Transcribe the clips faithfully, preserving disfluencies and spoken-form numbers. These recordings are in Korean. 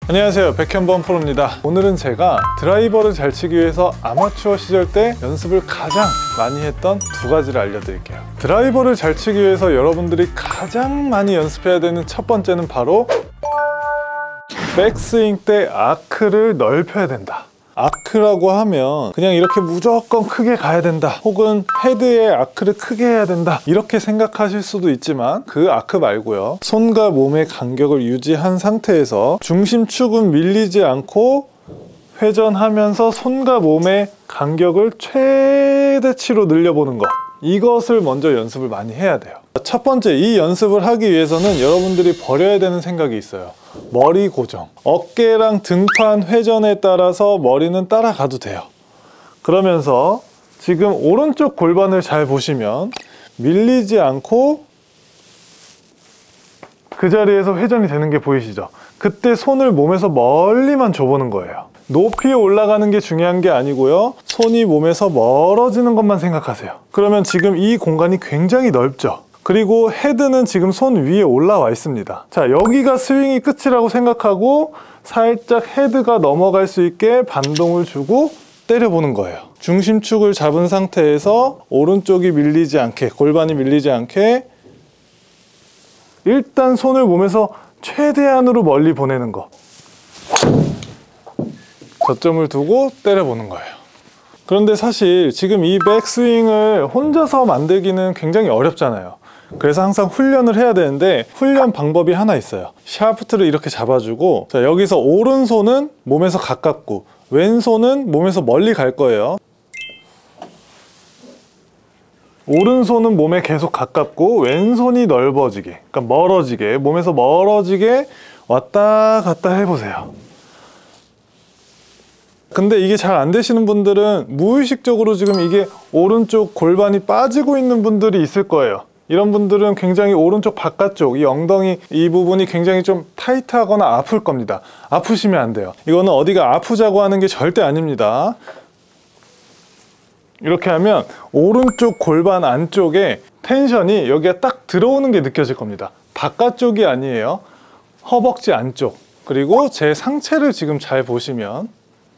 안녕하세요, 백현범 프로입니다. 오늘은 제가 드라이버를 잘 치기 위해서 아마추어 시절 때 연습을 가장 많이 했던 두 가지를 알려드릴게요. 드라이버를 잘 치기 위해서 여러분들이 가장 많이 연습해야 되는 첫 번째는 바로 백스윙 때 아크를 넓혀야 된다. 아크라고 하면 그냥 이렇게 무조건 크게 가야 된다, 혹은 헤드의 아크를 크게 해야 된다, 이렇게 생각하실 수도 있지만 그 아크 말고요, 손과 몸의 간격을 유지한 상태에서 중심축은 밀리지 않고 회전하면서 손과 몸의 간격을 최대치로 늘려보는 것, 이것을 먼저 연습을 많이 해야 돼요. 첫 번째, 이 연습을 하기 위해서는 여러분들이 버려야 되는 생각이 있어요. 머리 고정. 어깨랑 등판 회전에 따라서 머리는 따라가도 돼요. 그러면서 지금 오른쪽 골반을 잘 보시면 밀리지 않고 그 자리에서 회전이 되는 게 보이시죠? 그때 손을 몸에서 멀리만 줘보는 거예요. 높이 올라가는 게 중요한 게 아니고요, 손이 몸에서 멀어지는 것만 생각하세요. 그러면 지금 이 공간이 굉장히 넓죠? 그리고 헤드는 지금 손 위에 올라와 있습니다. 자, 여기가 스윙이 끝이라고 생각하고 살짝 헤드가 넘어갈 수 있게 반동을 주고 때려보는 거예요. 중심축을 잡은 상태에서 오른쪽이 밀리지 않게, 골반이 밀리지 않게 일단 손을 몸에서 최대한으로 멀리 보내는 거, 저점을 두고 때려보는 거예요. 그런데 사실 지금 이 백스윙을 혼자서 만들기는 굉장히 어렵잖아요. 그래서 항상 훈련을 해야 되는데, 훈련 방법이 하나 있어요. 샤프트를 이렇게 잡아주고, 자, 여기서 오른손은 몸에서 가깝고 왼손은 몸에서 멀리 갈 거예요. 오른손은 몸에 계속 가깝고 왼손이 넓어지게, 그러니까 멀어지게, 몸에서 멀어지게 왔다 갔다 해보세요. 근데 이게 잘 안 되시는 분들은 무의식적으로 지금 이게 오른쪽 골반이 빠지고 있는 분들이 있을 거예요. 이런 분들은 굉장히 오른쪽 바깥쪽, 이 엉덩이 이 부분이 굉장히 좀 타이트하거나 아플 겁니다. 아프시면 안 돼요. 이거는 어디가 아프자고 하는 게 절대 아닙니다. 이렇게 하면 오른쪽 골반 안쪽에 텐션이 여기에 딱 들어오는 게 느껴질 겁니다. 바깥쪽이 아니에요. 허벅지 안쪽. 그리고 제 상체를 지금 잘 보시면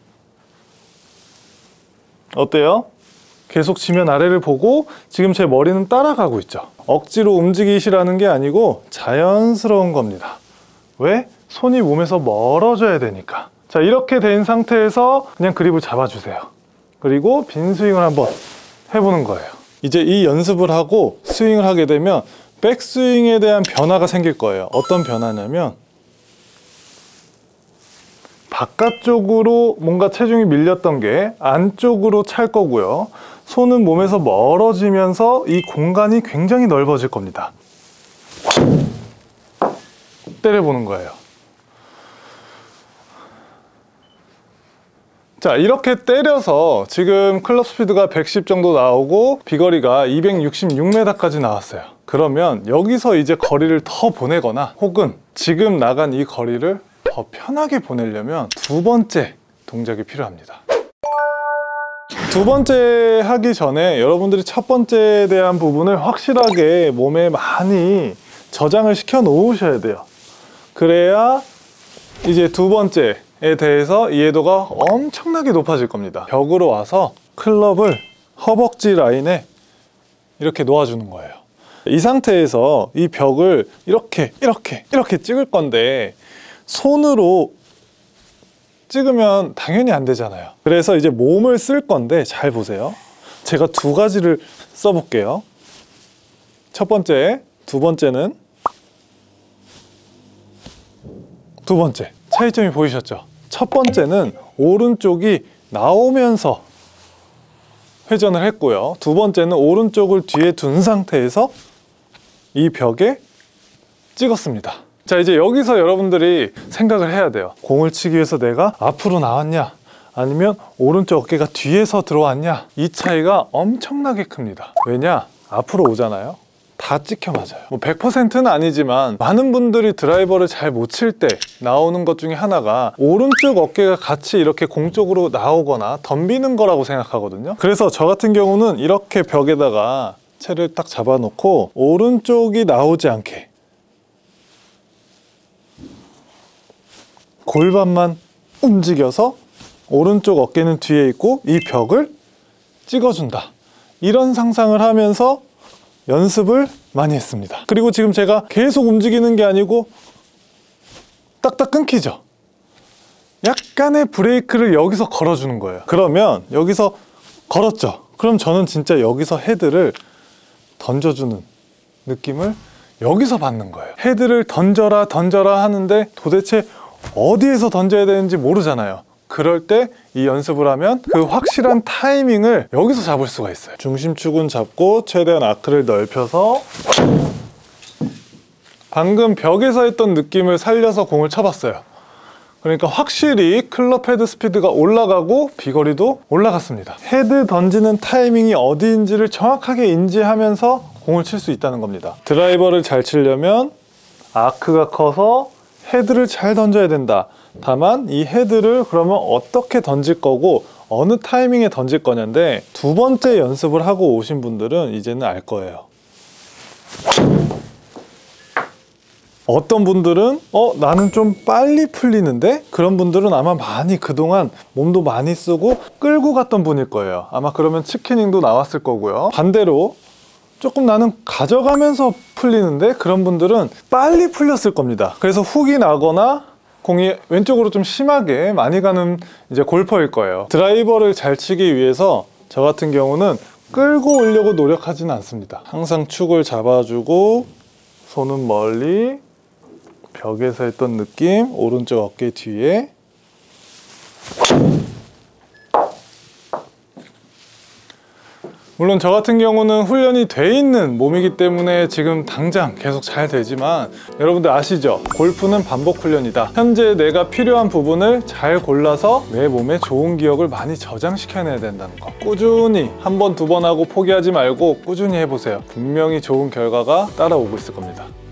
어때요? 계속 지면 아래를 보고 지금 제 머리는 따라가고 있죠. 억지로 움직이시라는 게 아니고 자연스러운 겁니다. 왜? 손이 몸에서 멀어져야 되니까. 자, 이렇게 된 상태에서 그냥 그립을 잡아주세요. 그리고 빈 스윙을 한번 해보는 거예요. 이제 이 연습을 하고 스윙을 하게 되면 백스윙에 대한 변화가 생길 거예요. 어떤 변화냐면, 바깥쪽으로 뭔가 체중이 밀렸던 게 안쪽으로 찰 거고요, 손은 몸에서 멀어지면서 이 공간이 굉장히 넓어질 겁니다. 때려보는 거예요. 자, 이렇게 때려서 지금 클럽 스피드가 백십 정도 나오고 비거리가 이백육십육 미터까지 나왔어요. 그러면 여기서 이제 거리를 더 보내거나 혹은 지금 나간 이 거리를 더 편하게 보내려면 두 번째 동작이 필요합니다. 두 번째 하기 전에 여러분들이 첫 번째에 대한 부분을 확실하게 몸에 많이 저장을 시켜 놓으셔야 돼요. 그래야 이제 두 번째에 대해서 이해도가 엄청나게 높아질 겁니다. 벽으로 와서 클럽을 허벅지 라인에 이렇게 놓아주는 거예요. 이 상태에서 이 벽을 이렇게 이렇게 이렇게 찍을 건데, 손으로 찍으면 당연히 안 되잖아요. 그래서 이제 몸을 쓸 건데, 잘 보세요. 제가 두 가지를 써볼게요. 첫 번째, 두 번째는 두 번째. 차이점이 보이셨죠? 첫 번째는 오른쪽이 나오면서 회전을 했고요, 두 번째는 오른쪽을 뒤에 둔 상태에서 이 벽에 찍었습니다. 자, 이제 여기서 여러분들이 생각을 해야 돼요. 공을 치기 위해서 내가 앞으로 나왔냐 아니면 오른쪽 어깨가 뒤에서 들어왔냐, 이 차이가 엄청나게 큽니다. 왜냐? 앞으로 오잖아요. 다 찍혀 맞아요. 뭐 백 퍼센트는 아니지만 많은 분들이 드라이버를 잘 못 칠 때 나오는 것 중에 하나가 오른쪽 어깨가 같이 이렇게 공 쪽으로 나오거나 덤비는 거라고 생각하거든요. 그래서 저 같은 경우는 이렇게 벽에다가 채를 딱 잡아놓고 오른쪽이 나오지 않게 골반만 움직여서 오른쪽 어깨는 뒤에 있고 이 벽을 찍어준다. 이런 상상을 하면서 연습을 많이 했습니다. 그리고 지금 제가 계속 움직이는 게 아니고 딱딱 끊기죠. 약간의 브레이크를 여기서 걸어주는 거예요. 그러면 여기서 걸었죠. 그럼 저는 진짜 여기서 헤드를 던져주는 느낌을 여기서 받는 거예요. 헤드를 던져라 던져라 하는데 도대체 어디에서 던져야 되는지 모르잖아요. 그럴 때 이 연습을 하면 그 확실한 타이밍을 여기서 잡을 수가 있어요. 중심축은 잡고 최대한 아크를 넓혀서 방금 벽에서 했던 느낌을 살려서 공을 쳐봤어요. 그러니까 확실히 클럽 헤드 스피드가 올라가고 비거리도 올라갔습니다. 헤드 던지는 타이밍이 어디인지를 정확하게 인지하면서 공을 칠 수 있다는 겁니다. 드라이버를 잘 치려면 아크가 커서 헤드를 잘 던져야 된다. 다만 이 헤드를 그러면 어떻게 던질 거고 어느 타이밍에 던질 거냐인데 두 번째 연습을 하고 오신 분들은 이제는 알 거예요. 어떤 분들은 어 나는 좀 빨리 풀리는데, 그런 분들은 아마 많이 그동안 몸도 많이 쓰고 끌고 갔던 분일 거예요. 아마 그러면 치킨닝도 나왔을 거고요. 반대로 조금 나는 가져가면서 풀리는데, 그런 분들은 빨리 풀렸을 겁니다. 그래서 훅이 나거나 공이 왼쪽으로 좀 심하게 많이 가는 이제 골퍼일 거예요. 드라이버를 잘 치기 위해서 저 같은 경우는 끌고 오려고 노력하지는 않습니다. 항상 축을 잡아주고 손은 멀리, 벽에서 했던 느낌, 오른쪽 어깨 뒤에. 물론 저 같은 경우는 훈련이 돼 있는 몸이기 때문에 지금 당장 계속 잘 되지만, 여러분들 아시죠? 골프는 반복 훈련이다. 현재 내가 필요한 부분을 잘 골라서 내 몸에 좋은 기억을 많이 저장시켜내야 된다는 거. 꾸준히 한 번, 두 번 하고 포기하지 말고 꾸준히 해보세요. 분명히 좋은 결과가 따라오고 있을 겁니다.